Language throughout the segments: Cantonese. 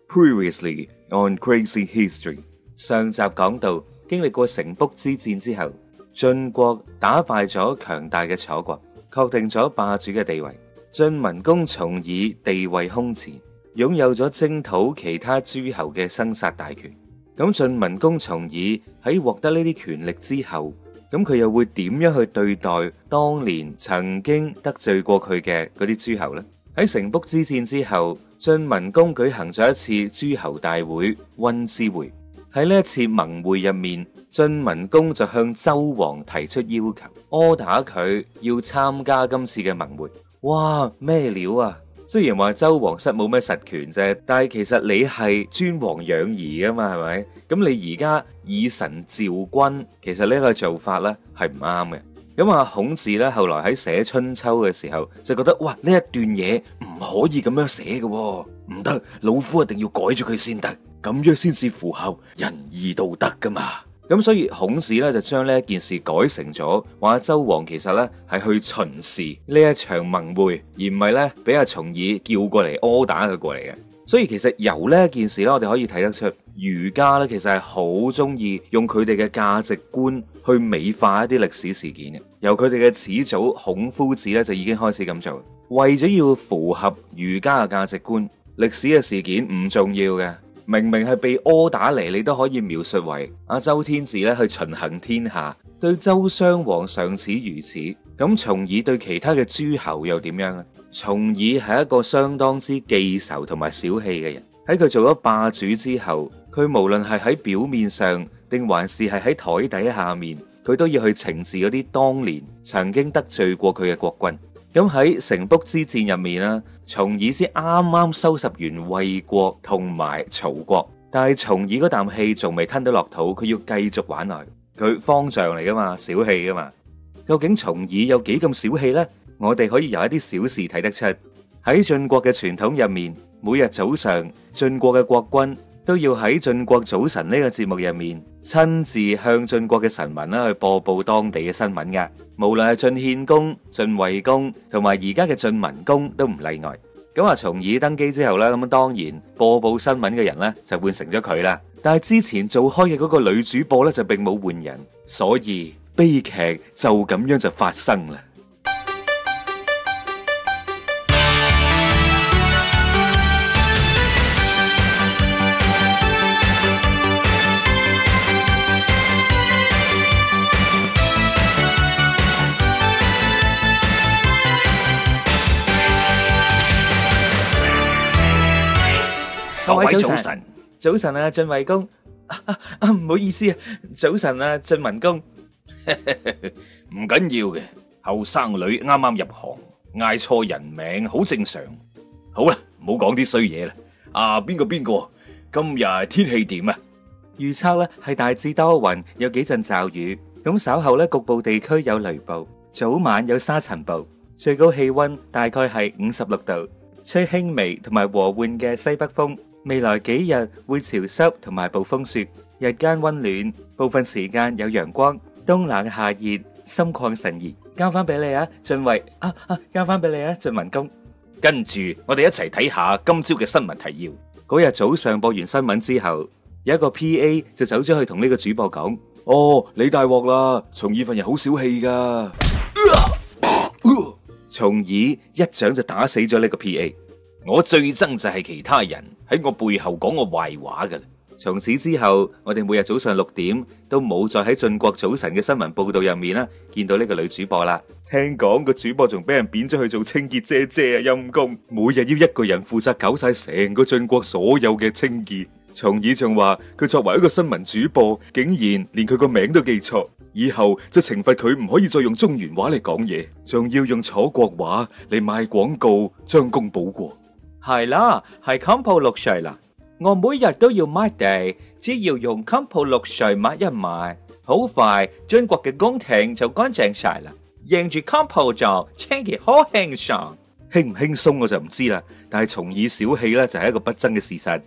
Previously on Crazy History， 上集講到經歷過城濮之戰之後，晉國打敗咗強大嘅楚國，確定咗霸主嘅地位。晉文公重耳地位空前，擁有咗征討其他諸侯嘅生殺大權。咁晉文公重耳喺獲得呢啲權力之後，咁佢又會點樣去對待當年曾經得罪過佢嘅嗰啲諸侯呢？喺城濮之戰之後，晉文公舉行咗一次諸侯大會溫之會。喺呢一次盟會入面，晉文公就向周王提出要求，柯打佢要參加今次嘅盟會。哇，咩料啊！雖然話周王室冇咩實權啫，但係其實你係尊王攘夷噶嘛，係咪？咁你而家以臣召君，其實呢個做法咧係唔啱嘅。咁啊，孔子咧後來喺寫春秋嘅時候就覺得，哇，呢一段嘢唔可以咁樣寫嘅，唔得，老夫一定要改咗佢先得，咁樣先至符合仁義道德噶嘛。咁所以孔子咧就將呢一件事改成咗，話周王其實咧係去巡視呢一場盟會，而唔係咧俾阿重耳叫過嚟柯打佢過嚟嘅。所以其實由呢一件事咧，我哋可以睇得出，儒家咧其實係好中意用佢哋嘅價值觀去美化一啲歷史事件嘅。由佢哋嘅始祖孔夫子咧就已經開始咁做，為咗要符合儒家嘅價值觀，歷史嘅事件唔重要嘅。明明係被柯打嚟，你都可以描述為阿周天子咧去巡行天下，對周襄王尚此如此。咁重耳對其他嘅諸侯又點樣呢？重耳係一個相當之記仇同埋小氣嘅人。喺佢做咗霸主之後，佢無論係喺表面上定還是係喺台底下面，佢都要去懲治嗰啲當年曾經得罪過佢嘅國君。咁喺城濮之戰入面啦，重耳先啱啱收拾完衛國同埋曹國，但係重耳嗰啖氣仲未吞到落肚，佢要繼續玩落去。佢方丈嚟噶嘛，小氣噶嘛。究竟重耳有幾咁小氣呢？我哋可以由一啲小事睇得出。喺晉國嘅傳統入面，每日早上晉國嘅國君都要喺晉國早晨呢個節目入面親自向晉國嘅臣民啦去播報當地嘅新聞嘅。無論係晉獻公、晉惠公同埋而家嘅晉文公都唔例外。咁啊，重耳登基之後咧，咁當然播報新聞嘅人咧就換成咗佢啦。但係之前做開嘅嗰個女主播咧就並冇換人，所以悲劇就咁樣就發生啦。各位早晨，早晨啊，晉惠公，唔好意思啊，早晨啊，晉文公， 唔緊要嘅，後生女啱啱入行，嗌錯人名好正常。好啦，唔好講啲衰嘢啦。啊，邊個，今日天氣點啊？ 預測咧係大致多雲，有幾陣驟雨，咁稍後咧局部地區有雷暴，早晚有沙塵暴，最高氣溫大概係56度，吹輕微同埋和緩嘅西北風。未來幾日會潮濕同埋暴風雪，日間溫暖，部分時間有陽光，冬冷夏熱，心曠神怡。交翻俾你啊，晉惠交翻俾你啊，晉文公。 跟住我哋一齊睇下今朝嘅新聞提要。 嗰日早上播完新聞之後，有一個 PA 就走咗去同呢個主播講： 哦，你大鑊啦！重耳份人好小氣噶。 重耳一掌就打死咗呢個 PA。 我最憎就係其他人喺我背後講我壞話噶啦。 從此之後，我哋每日早上6點都冇再喺晉國早晨嘅新聞報道入面啦，見到呢個女主播啦。聽講個主播仲俾人貶咗去做清潔姐姐啊，陰公！每日要一個人負責搞晒成個晉國所有嘅清潔。重耳仲話佢作為一個新聞主播，竟然連佢個名都記錯，以後就懲罰佢唔可以再用中原話嚟講嘢，仲要用楚國話嚟賣廣告，將功補過。 係啦，係襟鋪綠水啦。我每日都要抹地，只要用襟鋪綠水抹一抹，好快晉國嘅宮廷就乾淨晒啦。認住襟鋪做清潔好輕鬆， 輕唔輕鬆我就唔知啦。但係重耳小氣咧就係一個不爭嘅事實。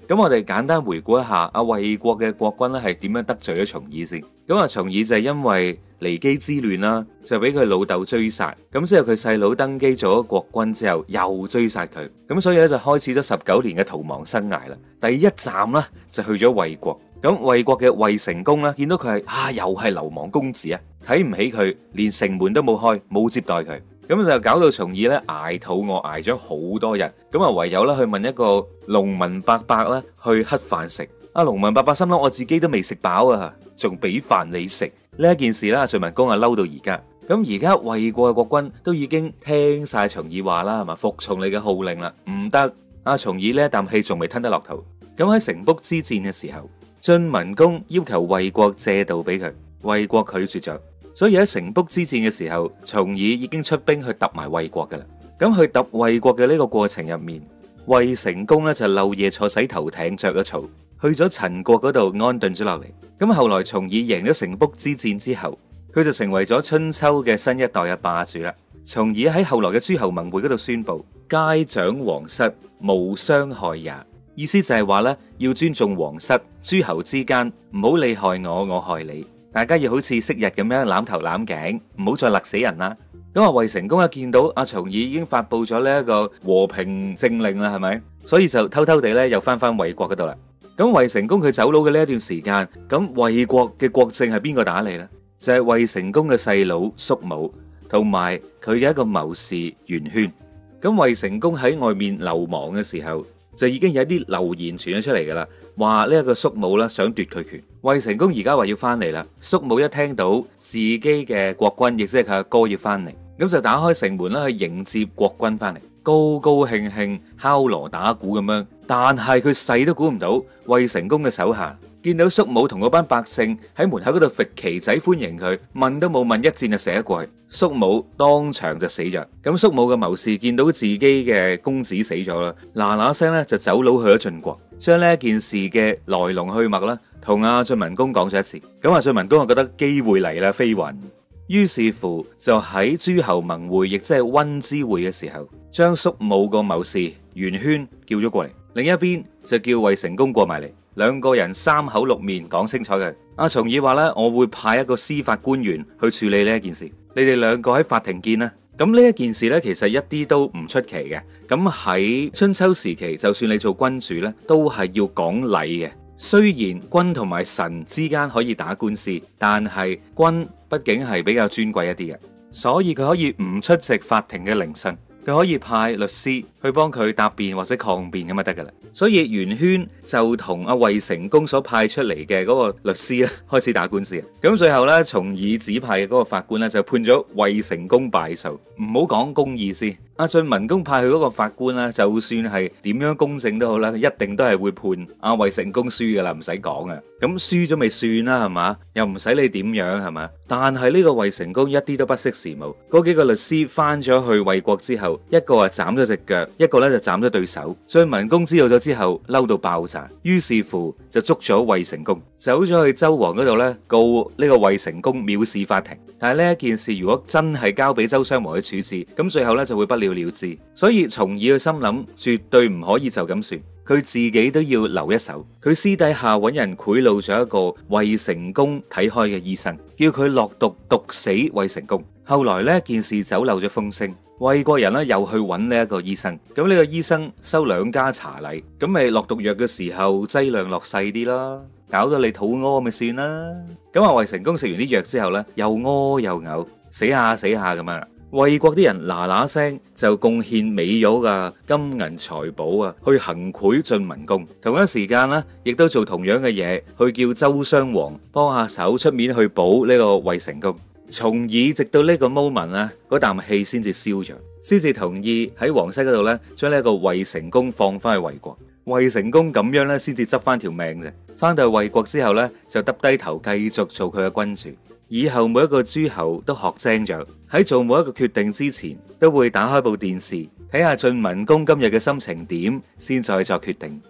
咁我哋簡單回顧一下阿衛國嘅國君咧係點樣得罪咗重耳先。咁啊，重耳就係因為驪姬之亂啦，就俾佢老豆追殺。咁之後佢細佬登基做咗國君之後，又追殺佢。咁所以咧就開始咗19年嘅逃亡生涯啦。第一站咧就去咗衛國。咁衛國嘅衛成公咧見到佢係又係流氓公子啊，睇唔起佢，連城門都冇開，冇接待佢。咁就搞到重耳咧挨肚餓挨咗好多日。咁啊唯有咧去問一個農民伯伯咧去乞飯食。阿農民伯伯心諗，我自己都未食飽啊，仲俾飯你食。呢一件事啦，晉文公啊嬲到而家。咁而家衛國嘅國君都已經聽晒重耳話啦，係嘛，服從你嘅號令啦，唔得。阿重耳呢一啖氣仲未吞得落肚。咁喺城濮之戰嘅時候，晉文公要求衛國借道俾佢，衛國拒絕咗。所以喺城濮之戰嘅時候，重耳已經出兵去揼埋衛國噶啦。咁去揼衛國嘅呢個過程入面，衛成公咧就漏夜坐洗頭艇着咗草，去咗陳國嗰度安頓咗落嚟。咁後來重耳贏咗城濮之戰之後，佢就成為咗春秋嘅新一代嘅霸主啦。重耳喺後來嘅諸侯盟會嗰度宣布，皆長皇室，無傷害也。意思就係話咧，要尊重皇室，諸侯之間唔好你害我，我害你，大家要好似昔日咁樣攬頭攬頸，唔好再勒死人啦。咁啊，衛成公一見到阿重耳已經發布咗呢一個和平政令啦，係咪？所以就偷偷地咧又翻衛國嗰度啦。咁衛成公佢走佬嘅呢一段時間，咁衛國嘅國政係邊個打理呢？就係衛成公嘅細佬叔武，同埋佢嘅一個謀士袁軒。咁衛成公喺外面流亡嘅時候，就已經有一啲流言傳咗出嚟噶啦，話呢一個叔武啦想奪佢權。衛成公而家話要翻嚟啦，叔武一聽到自己嘅國君，亦即係佢阿哥要翻嚟，咁就打開城門啦去迎接國君翻嚟，高高興興敲鑼打鼓咁樣。但係佢細都估唔到，衛成公嘅手下見到叔武同嗰班百姓喺門口嗰度揈旗仔歡迎佢，問都冇問，一箭就射咗過去，叔武當場就死咗。咁叔武嘅謀士見到自己嘅公子死咗啦，嗱嗱聲咧就走佬去咗晉國，將呢一件事嘅來龍去脈啦，同阿晉文公講咗一次。咁阿晉文公就覺得機會嚟啦，飛雲。於是乎就喺諸侯盟會，亦即係溫之會嘅時候，將叔武個謀士袁軒叫咗過嚟，另一邊就叫衛成公過埋嚟，兩個人三口六面講清楚嘅。阿重耳話咧，我會派一個司法官員去處理呢一件事，你哋兩個喺法庭見啦。咁呢一件事咧，其實一啲都唔出奇嘅。咁喺春秋時期，就算你做君主咧，都係要講禮嘅。雖然君同埋神之間可以打官司，但係君畢竟係比較尊貴一啲嘅，所以佢可以唔出席法庭嘅聆訊，佢可以派律師去幫佢答辯或者抗辯咁就得噶啦。所以袁軒就同阿衛成公所派出嚟嘅嗰個律師咧開始打官司。咁最後咧，重耳指派嘅嗰個法官咧就判咗衛成公敗訴。唔好講公義先，阿晉文公派去嗰個法官咧，就算係點樣公正都好啦，一定都係會判阿衛成公輸噶啦，唔使講啊。咁輸咗咪算啦，係嘛？又唔使你點樣係嘛？但係呢個衛成公一啲都不識時務，嗰幾個律師翻咗去衛國之後，一個啊斬咗隻腳，一個咧就斬咗對手。晉文公知道咗之後，嬲到爆炸，於是乎就捉咗衛成公，走咗去周王嗰度咧告呢個衛成公藐視法庭。但係呢一件事如果真係交俾周襄王去處置，咁最後咧就會不了了之。所以重耳嘅心諗，絕對唔可以就咁算，佢自己都要留一手。佢私底下揾人賄賂咗一個衛成公睇開嘅醫生，叫佢落毒毒死衛成公。後來呢件事走漏咗風聲，衛國人咧又去揾呢一個醫生，咁呢個醫生收兩家茶禮，咁咪落毒藥嘅時候劑量落細啲啦，搞到你肚屙咪算啦。咁啊衛成公食完啲藥之後呢，又屙又嘔，死下死下咁樣。衛國啲人嗱嗱聲就貢獻美玉啊、金銀財寶啊，去行賄晉文公。同一時間呢，亦都做同樣嘅嘢，去叫周襄王幫下手出面去保呢個衛成公。從而直到呢個 moment 咧，嗰啖氣先至消咗，先至同意喺皇室嗰度咧，將呢一個衛成公放翻去衛國。衛成公咁樣咧，先至執翻條命啫。翻到去衛國之後咧，就耷低頭繼續做佢嘅君主。以後每一個諸侯都學精咗，喺做每一個決定之前，都會打開部電視睇下晉文公今日嘅心情點，先再作決定。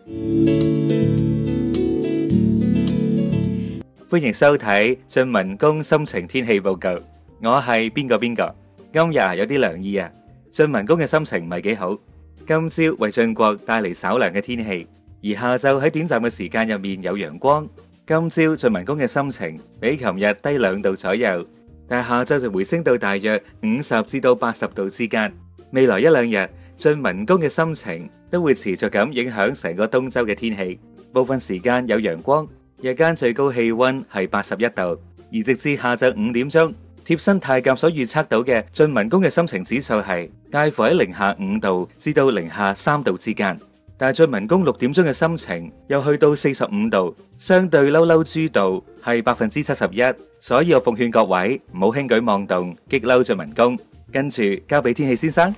歡迎收睇晉文公心情天氣報告，我係邊個。今日有啲涼意啊，晉文公嘅心情唔係幾好。今朝為晉國帶嚟稍涼嘅天氣， 而下晝喺短暫嘅時間入面有陽光。今朝晉文公嘅心情比琴日低2度左右，但係下晝就回升到大約50至到80度之間。未來1-2日，晉文公嘅心情都會持續咁影響成個東周嘅天氣。部分時間有陽光，日間最高氣溫係81度，而直至下晝5點鐘，貼身太監所預測到嘅晉文公嘅心情指數係介乎喺零下5度至到零下3度之間。但係晉文公6點鐘嘅心情又去到45度，相對嬲嬲豬度係71%，所以我奉勸各位唔好輕舉妄動，激嬲晉文公。跟住交俾天氣先生。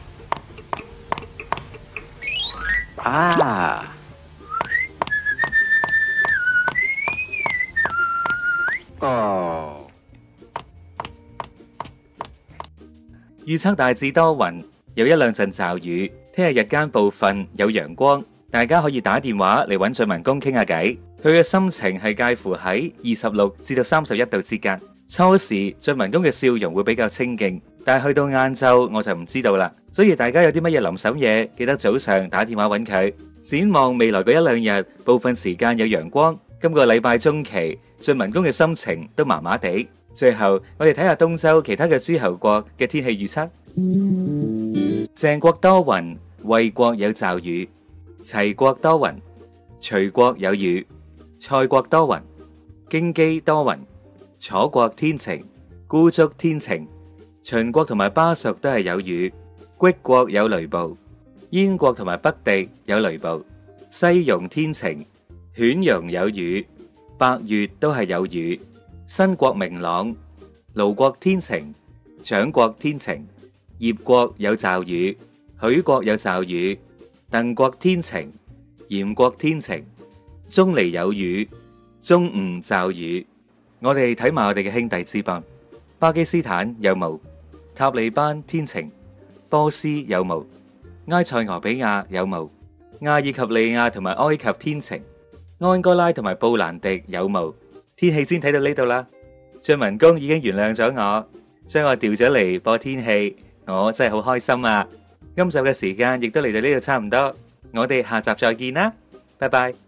預測大致多雲，有1-2陣驟雨。聽日日間部分有陽光，大家可以打電話嚟搵晉文公傾下偈。佢嘅心情係介乎喺26至到31度之間。初時晉文公嘅笑容會比較清勁，但係去到晏晝我就唔知道啦。所以大家有啲乜嘢臨審嘢，記得早上打電話搵佢。展望未來嘅1-2日，部分時間有陽光。今個禮拜中期，晉文公嘅心情都麻麻地。最後，我哋睇下東周其他嘅諸侯國嘅天氣預測。鄭國多雲，衛國有驟雨；齊國多雲，徐國有雨；蔡國多雲，京畿多雲；楚國天晴，姑蘇天晴；秦國同埋巴蜀都係有雨；虢國有雷暴；燕國同埋北地有雷暴；西戎天晴，犬戎有雨；百越都係有雨；新國明朗；盧國天晴；蔣國天晴；葉國有驟雨；許國有驟雨；鄧國天晴；嚴國天晴；鍾離有雨；中吳驟雨。我哋睇埋我哋嘅兄弟之邦，巴基斯坦有霧；塔利班天晴；波斯有霧；埃塞俄比亞有霧；阿爾及利亞同埋埃及天晴；安哥拉同埋布蘭迪有霧。天氣先睇到呢度啦。晉文公已經原諒咗我，將我調咗嚟播天氣，我真係好開心啊！今集嘅時間亦都嚟到呢度差唔多，我哋下集再見啦，拜拜。